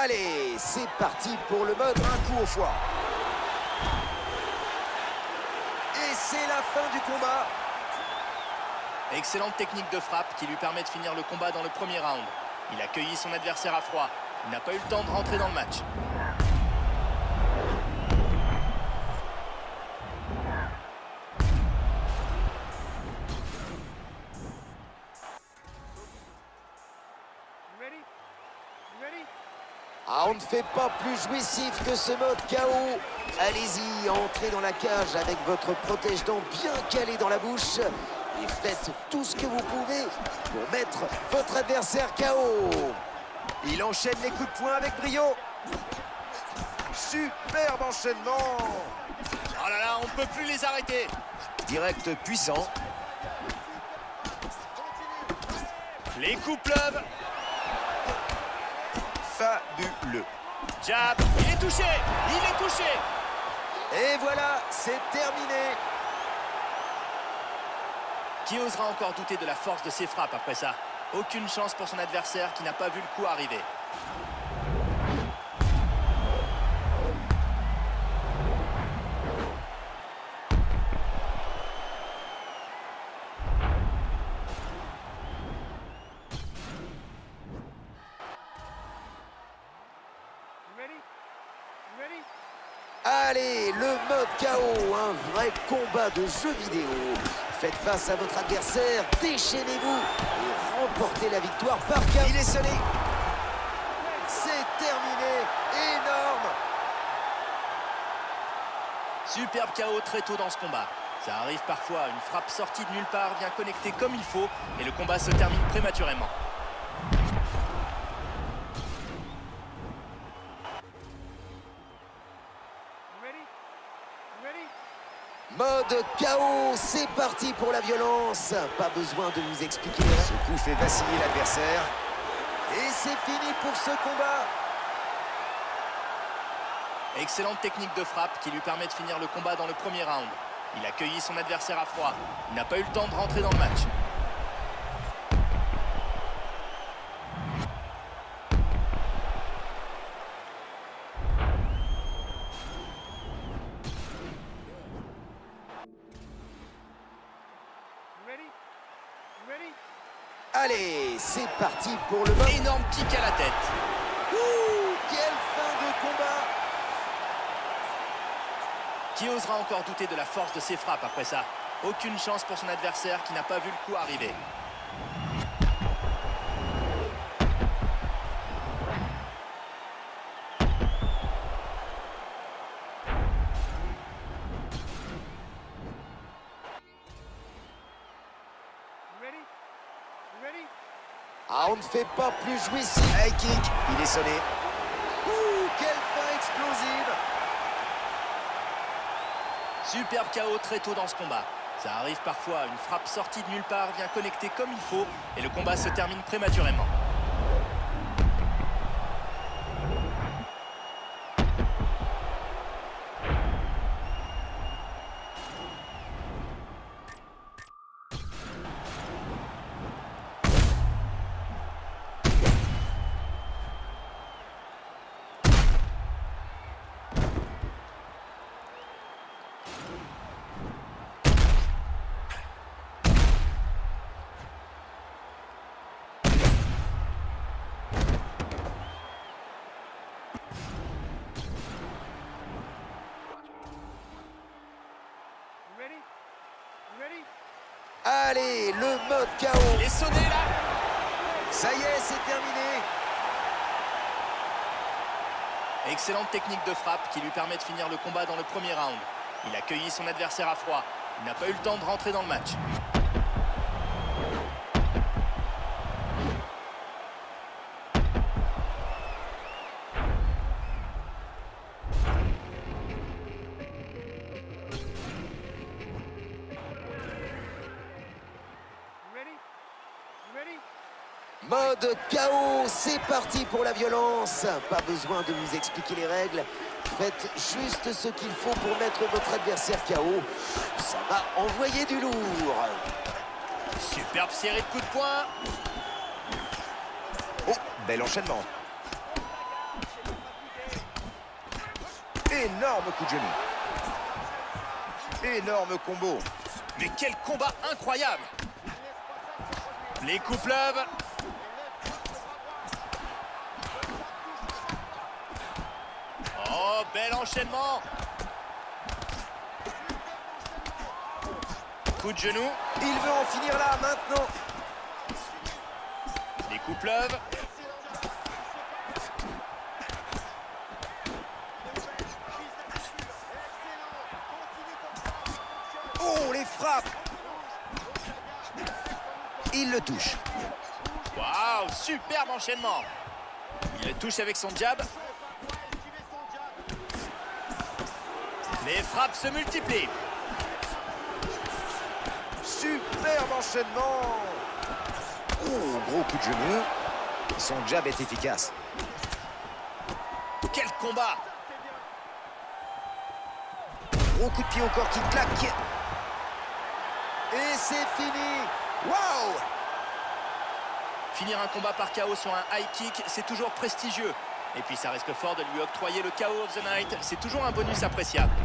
Allez, c'est parti pour le mode un coup au foie. Et c'est la fin du combat. Excellente technique de frappe qui lui permet de finir le combat dans le premier round. Il a cueilli son adversaire à froid. Il n'a pas eu le temps de rentrer dans le match. Ah, on ne fait pas plus jouissif que ce mode KO. Allez-y, entrez dans la cage avec votre protège-dents bien calé dans la bouche et faites tout ce que vous pouvez pour mettre votre adversaire KO. Il enchaîne les coups de poing avec brio. Superbe enchaînement. Oh là là, on ne peut plus les arrêter. Direct puissant. Les coups pleuvent. Fabuleux. Jab, il est touché. Il est touché. Et voilà, c'est terminé. Qui osera encore douter de la force de ses frappes après ça? Aucune chance pour son adversaire qui n'a pas vu le coup arriver. Allez, le mode KO, un vrai combat de jeu vidéo. Faites face à votre adversaire, déchaînez-vous et remportez la victoire par KO. Il est sonné. C'est terminé. Énorme. Superbe KO très tôt dans ce combat. Ça arrive parfois, une frappe sortie de nulle part vient connecter comme il faut et le combat se termine prématurément. Mode KO, c'est parti pour la violence. Pas besoin de vous expliquer. Ce coup fait vaciller l'adversaire. Et c'est fini pour ce combat. Excellente technique de frappe qui lui permet de finir le combat dans le premier round. Il a cueilli son adversaire à froid. Il n'a pas eu le temps de rentrer dans le match. Allez, c'est parti pour le mode. Énorme kick à la tête. Ouh, quelle fin de combat. Qui osera encore douter de la force de ses frappes après ça? Aucune chance pour son adversaire qui n'a pas vu le coup arriver. Ah, on ne fait pas plus jouissif. High kick, il est sonné. Ouh, quelle fin explosive. Superbe KO très tôt dans ce combat. Ça arrive parfois, une frappe sortie de nulle part vient connecter comme il faut et le combat se termine prématurément. Allez, le mode KO. Il est sonné là. Ça y est, c'est terminé. Excellente technique de frappe qui lui permet de finir le combat dans le premier round. Il a cueilli son adversaire à froid. Il n'a pas eu le temps de rentrer dans le match. Mode KO, c'est parti pour la violence. Pas besoin de vous expliquer les règles. Faites juste ce qu'il faut pour mettre votre adversaire KO. Ça va envoyer du lourd. Superbe série de coups de poing. Oh, bel enchaînement. Énorme coup de genou. Énorme combo. Mais quel combat incroyable! Les coups pleuvent. Oh, bel enchaînement. Coup de genou. Il veut en finir là, maintenant. Les coups pleuvent. Oh, les frappes. Il le touche. Waouh, superbe enchaînement. Il le touche avec son jab. Les frappes se multiplient. Superbe enchaînement. Oh, gros coup de genou. Son jab est efficace. Quel combat! Gros coup de pied au corps qui claque. Et c'est fini. Waouh! Finir un combat par KO sur un high kick, c'est toujours prestigieux. Et puis ça risque fort de lui octroyer le KO of the night. C'est toujours un bonus appréciable.